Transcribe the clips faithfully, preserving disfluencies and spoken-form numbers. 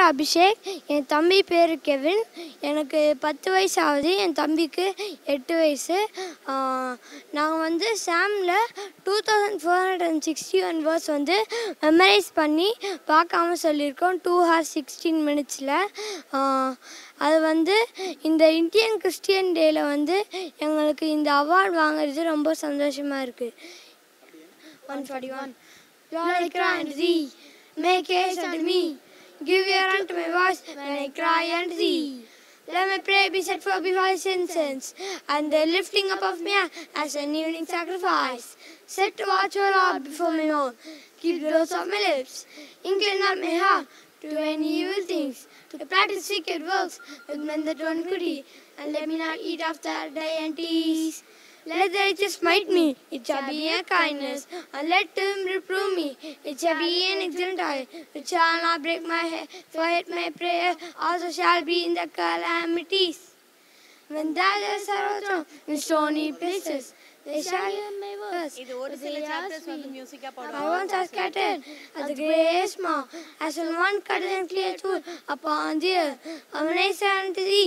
பேர் அபிஷேக், என் தம்பி பேர் கெவின். எனக்கு பத்து வயசு ஆகுது, என் தம்பிக்கு எட்டு வயசு. நாங்கள் வந்து சாமில் two thousand four hundred and sixty one verse வந்து மெமரைஸ் பண்ணி பார்க்காம சொல்லியிருக்கோம் டூ ஹார்ஸ் சிக்ஸ்டீன் மினிட்ஸில். அது வந்து இந்த இந்தியன் கிறிஸ்டியன் டேயில் வந்து எங்களுக்கு இந்த அவார்டு வாங்குறது ரொம்ப சந்தோஷமாக இருக்குது. One forty one Lord, I cry unto thee, make haste unto me, give ear unto my voice when I cry unto thee. Let my prayer be set forth before his incense, and the lifting up of me as an evening sacrifice. Set to watch, O Lord, before my mouth, keep the doors of my lips. Incline not my heart to any evil things, to practice wicked works with men that run iniquity, and let me not eat of their deities. Let the righteous smite me, it shall be a kindness, and let him reprove me, it shall be an excellent eye, it shall not break my head, for yet my prayer also shall be in the calamities. When thou art overthrown in stony places, they shall hear my words, but they ask me, my ones are scattered as the grey smow, as when one cutteth and cleareth wood upon the earth. And when I say unto thee,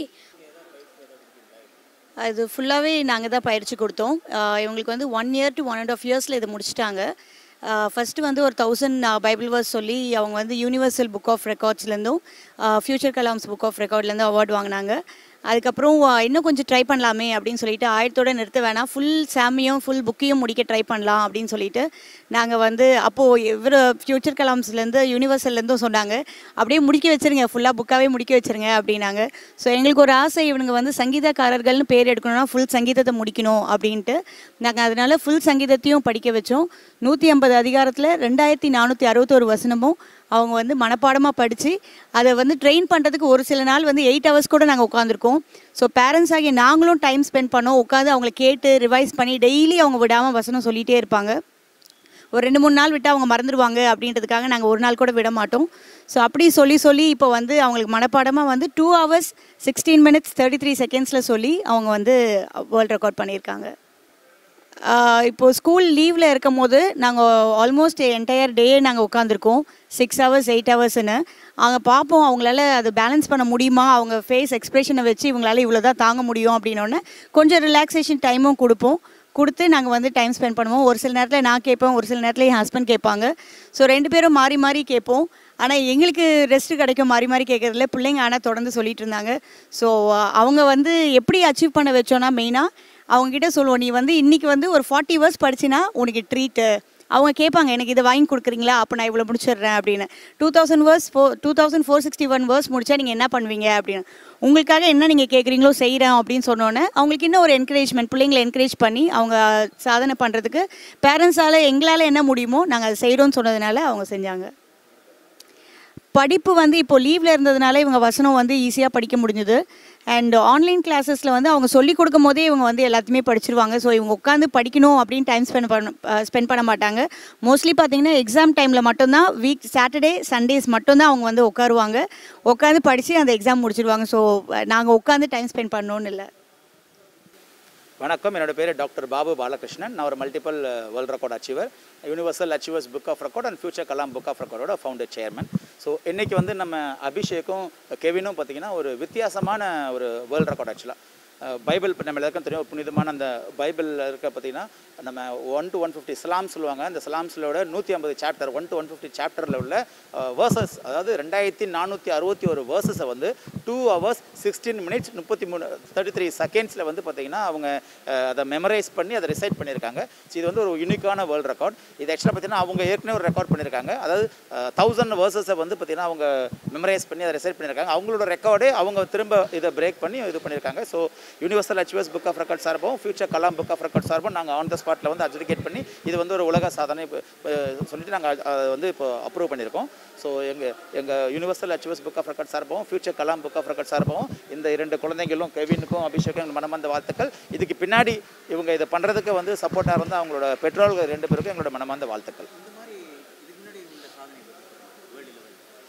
அது ஃபுல்லாகவே நாங்கள் தான் பயிற்சி கொடுத்தோம். இவங்களுக்கு வந்து one year to one and half இயர்ஸில் இதை முடிச்சிட்டாங்க. ஃபஸ்ட்டு வந்து ஒரு தௌசண்ட் பைபிள் வேர்ஸ் சொல்லி அவங்க வந்து யூனிவர்சல் புக் ஆஃப் ரெக்கார்ட்ஸ்லேருந்தும் ஃபியூச்சர் கலாம்ஸ் புக் ஆஃப் ரெக்கார்ட்லேருந்து அவார்டு வாங்கினாங்க. அதுக்கப்புறம் இன்னும் கொஞ்சம் ட்ரை பண்ணலாமே அப்படின்னு சொல்லிட்டு ஆயிரத்தோடு நிறுத்த வேணாம், ஃபுல் சாமியும் ஃபுல் புக்கையும் முடிக்க ட்ரை பண்ணலாம் அப்படின்னு சொல்லிட்டு நாங்கள் வந்து அப்போது இவர் ஃபியூச்சர் கலாம்ஸ்லேருந்து யூனிவர்சல்லேருந்தும் சொன்னாங்க, அப்படியே முடிக்க வச்சுருங்க, ஃபுல்லாக புக்காகவே முடிக்க வச்சுருங்க அப்படின்னாங்க. ஸோ எங்களுக்கு ஒரு ஆசை, இவனுங்க வந்து சங்கீதக்காரர்கள்னு பேர் எடுக்கணும்னா ஃபுல் சங்கீதத்தை முடிக்கணும் அப்படின்ட்டு நாங்கள் அதனால் ஃபுல் சங்கீதத்தையும் படிக்க வச்சோம். நூற்றி ஐம்பது அதிகாரத்தில் ரெண்டாயிரத்தி நானூற்றி அறுபத்தோரு வசனமும் அவங்க வந்து மனப்பாடமாக படித்து அதை வந்து ட்ரெயின் பண்ணுறதுக்கு ஒரு சில நாள் வந்து எயிட் ஹவர்ஸ் கூட நாங்கள் உட்காந்துருக்கோம். ஸோ பேரண்ட்ஸ் ஆகிய நாங்களும் டைம் ஸ்பெண்ட் பண்ணோம், உட்காந்து அவங்கள கேட்டு ரிவைஸ் பண்ணி டெய்லி அவங்க விடாமல் வசனம் சொல்லிகிட்டே இருப்பாங்க. ஒரு ரெண்டு மூணு நாள் விட்டு அவங்க மறந்துடுவாங்க அப்படின்றதுக்காக நாங்கள் ஒரு நாள் கூட விட மாட்டோம். ஸோ அப்படி சொல்லி சொல்லி இப்போ வந்து அவங்களுக்கு மனப்பாடமாக வந்து two hours sixteen minutes thirty three செகண்ட்ஸில் சொல்லி அவங்க வந்து வேர்ல்ட் ரெக்கார்ட் பண்ணியிருக்காங்க. இப்போது ஸ்கூல் லீவில் இருக்கும் போது நாங்கள் ஆல்மோஸ்ட் என்டையர் டே நாங்கள் உட்காந்துருக்கோம், சிக்ஸ் ஹவர்ஸ் எயிட் ஹவர்ஸ்ன்னு. அங்கே பார்ப்போம் அவங்களால அது பேலன்ஸ் பண்ண முடியுமா, அவங்க ஃபேஸ் எக்ஸ்ப்ரெஷனை வச்சு இவங்களால இவ்வளோ தான் தாங்க முடியும் அப்படின்னோடனே கொஞ்சம் ரிலாக்ஸேஷன் டைமும் கொடுப்போம். கொடுத்து நாங்கள் வந்து டைம் ஸ்பெண்ட் பண்ணுவோம். ஒரு சில நேரத்தில் நான் கேட்பேன், ஒரு சில நேரத்தில் என் ஹஸ்பண்ட் கேட்பாங்க. ஸோ ரெண்டு பேரும் மாறி மாறி கேட்போம். ஆனால் எங்களுக்கு ரெஸ்ட்டு கிடைக்கும் மாறி மாறி கேட்குறதுல. பிள்ளைங்க ஆனால் தொடர்ந்து சொல்லிட்டு இருந்தாங்க. ஸோ அவங்க வந்து எப்படி அச்சீவ் பண்ண வச்சோன்னா மெயினாக அவங்ககிட்ட சொல்லுவோம், நீ வந்து இன்றைக்கி வந்து ஒரு ஃபார்ட்டி வேர்ஸ் படிச்சின்னா உனக்கு ட்ரீட்டு. அவங்க கேட்பாங்க, எனக்கு இதை வாங்கி கொடுக்குறீங்களா, அப்போ நான் இவ்வளோ முடிச்சிடுறேன் அப்படின்னு. Two thousand verse four two thousand four sixty one verse முடிச்சா நீங்கள் என்ன பண்ணுவீங்க அப்படின்னு. உங்களுக்காக என்ன நீங்கள் கேட்குறீங்களோ செய்கிறேன் அப்படின்னு சொன்னோன்னே அவங்களுக்கு இன்னும் ஒரு என்கரேஜ்மெண்ட், பிள்ளைங்களை என்கரேஜ் பண்ணி அவங்க சாதனை பண்ணுறதுக்கு பேரண்ட்ஸால் எங்களால் என்ன முடியுமோ நாங்கள் அதை செய்கிறோன்னு சொன்னதுனால அவங்க செஞ்சாங்க. படிப்பு வந்து இப்போ லீவில் இருந்ததுனால இவங்க வசனம் வந்து ஈஸியாக படிக்க முடிஞ்சுது. அண்ட் ஆன்லைன் கிளாஸஸில் வந்து அவங்க சொல்லிக் கொடுக்கும் போதே இவங்க வந்து எல்லாத்தையுமே படிச்சிருவாங்க. ஸோ இவங்க உட்காந்து படிக்கணும் அப்படின்னு டைம் ஸ்பெண்ட் பண்ண ஸ்பெண்ட் பண்ண மாட்டாங்க. மோஸ்ட்லி பார்த்தீங்கன்னா எக்ஸாம் டைமில் மட்டும்தான், வீக் சாட்டர்டே சண்டேஸ் மட்டும்தான் அவங்க வந்து உட்காருவாங்க, உட்காந்து படித்து அந்த எக்ஸாம் முடிச்சிடுவாங்க. ஸோ நாங்கள் உட்காந்து டைம் ஸ்பெண்ட் பண்ணணும்னு இல்லை. வணக்கம், என்னோட பேர் டாக்டர் பாபு பாலகிருஷ்ணன். நான் ஒரு multiple world record achiever, universal achievers book of record and future Kalam book of ரெக்கார்டோட ஃபவுண்டர் சேர்மன். ஸோ இன்றைக்கி வந்து நம்ம அபிஷேக்கும் கெவினும் பார்த்திங்கன்னா ஒரு வித்தியாசமான ஒரு வேர்ல்ட் ரெக்கார்ட். ஆக்சுவலாக பைபிள் இப்போ நம்ம எல்லாருக்கும் தெரியும், புனிதமான அந்த பைபிளில் இருக்க பார்த்திங்கன்னா நம்ம one to one fifty psalms சொல்லுவாங்க. அந்த ஸ்லாம்ஸிலோட நூற்றி ஐம்பது chapter one to one fifty சாப்டரில் உள்ள வேர்சஸ், அதாவது ரெண்டாயிரத்தி நானூற்றி அறுபத்தி ஒரு வேர்சஸை வந்து டூ ஹவர்ஸ் சிக்ஸ்டீன் மினிட்ஸ் முப்பத்தி மூணு தேர்ட்டி த்ரீ செகண்ட்ஸில் வந்து பார்த்திங்கன்னா அவங்க அதை மெமரைஸ் பண்ணி அதை ரிசைட் பண்ணியிருக்காங்க. ஸோ இது வந்து ஒரு யூனிக்கான வேர்ல்டு ரெக்கார்ட். இது ஆக்சுவலாக பார்த்திங்கன்னா அவங்க ஏற்கனவே ஒரு ரெக்கார்ட் பண்ணியிருக்காங்க. அதாவது தௌசண்ட் வேர்சஸை வந்து பார்த்திங்கன்னா அவங்க மெமரைஸ் பண்ணி அதை ரிசைட் பண்ணியிருக்காங்க. அவங்களோட ரெக்கார்டே அவங்க திரும்ப இதை பிரேக் பண்ணி இது பண்ணியிருக்காங்க. So universal achievers book of record சார்பும் future Kalam book of record சார்பும் நாங்கள் ஆன் த ஸ்பாட்டில் வந்து அட்ஜுடிகேட் பண்ணி இது வந்து ஒரு உலக சாதனை சொல்லிட்டு நாங்கள் அதை வந்து இப்போ அப்ரூவ் பண்ணியிருக்கோம். ஸோ எங்கள் எங்கள் universal achievers book of record சார்பும் future Kalam book of record சார்பும் இந்த இரண்டு குழந்தைகளும் கெவினுக்கும் அபிஷேக்கும் மனமார்ந்த வாழ்த்துக்கள். இதுக்கு பின்னாடி இவங்க இதை பண்ணுறதுக்கு வந்து சப்போர்ட்டாக வந்து அவங்களோட பெற்றோர்கள் ரெண்டு பேருக்கும் எங்களோட மனமார்ந்த வாழ்த்துக்கள்.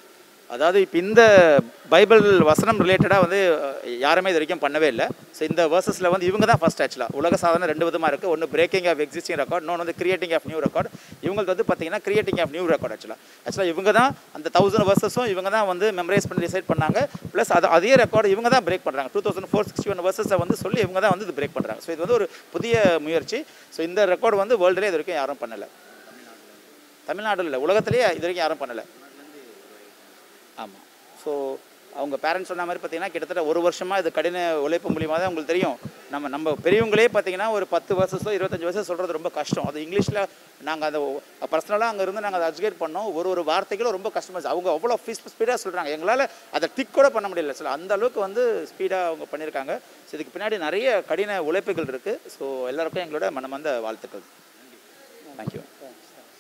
அதாவது இப்போ இந்த பைபிள் வசனம் ரிலேட்டடாக வந்து யாருமே இது வரைக்கும் பண்ணவே இல்லை. ஸோ இந்த வேர்சஸில் வந்து இவங்க தான் ஃபஸ்ட் ஆக்சுவலாக. உலக சாதனை ரெண்டு விதமாக இருக்குது. ஒன்று பிரேக்கிங் ஆஃப் எக்ஸிஸ்டிங் ரெக்கார்ட், இன்னொன்று வந்து கிரியேட்டிங் ஆஃப் நியூ ரெக்கார்ட். இவங்களுக்கு வந்து பார்த்தீங்கன்னா கிரியேட்டிங் ஆஃப் நியூ ரெக்கார்ட் ஆக்சுவலாக. ஆக்சுவலாக இவங்க தான் அந்த தௌசண்ட் வேர்சஸும் இவங்க தான் வந்து மெமரைஸ் பண்ணி டிசைட் பண்ணாங்க. ப்ளஸ் அது அதே ரெக்கார்டு இவங்க தான் பிரேக் பண்ணுறாங்க. Two thousand four sixty one வேர்சஸை வந்து சொல்லி இவங்க தான் வந்து இது பிரேக் பண்ணுறாங்க. ஸோ இது வந்து ஒரு புதிய முயற்சி. ஸோ இந்த ரெக்கார்டு வந்து வேர்ல்டுலேயே இது வரைக்கும் யாரும் பண்ணலை. தமிழ்நாட்டில் இல்லை, உலகத்திலேயே இது வரைக்கும் யாரும் பண்ணலை. ஆமாம். ஸோ அவங்க பேரண்ட்ஸ் சொன்ன மாதிரி பார்த்தீங்கன்னா கிட்டத்தட்ட ஒரு வருஷமாக இது கடின உழைப்பு மூலியமாக தான் உங்களுக்கு தெரியும். நம்ம நம்ம பெரியவங்களே பார்த்தீங்கன்னா ஒரு பத்து வருஷத்தோ இருபத்தஞ்சி வருஷம் சொல்கிறது ரொம்ப கஷ்டம். அது இங்கிலீஷில் நாங்கள் அதை பர்சனலாக அங்கே இருந்து நாங்கள் அதை அஜுகேட் பண்ணோம். ஒரு ஒரு வார்த்தைகளும் ரொம்ப கஷ்டமாக அவங்க அவ்வளோ ஃபீஸ் ஸ்பீடாக சொல்கிறாங்க. எங்களால் அதை டிக் கூட பண்ண முடியல. சில அந்த அளவுக்கு வந்து ஸ்பீடாக அவங்க பண்ணியிருக்காங்க. ஸோ இதுக்கு பின்னாடி நிறைய கடின உழைப்புகள் இருக்குது. ஸோ எல்லாருக்கும் எங்களோட மனமார்ந்த வாழ்த்துக்கள். தேங்க்யூ.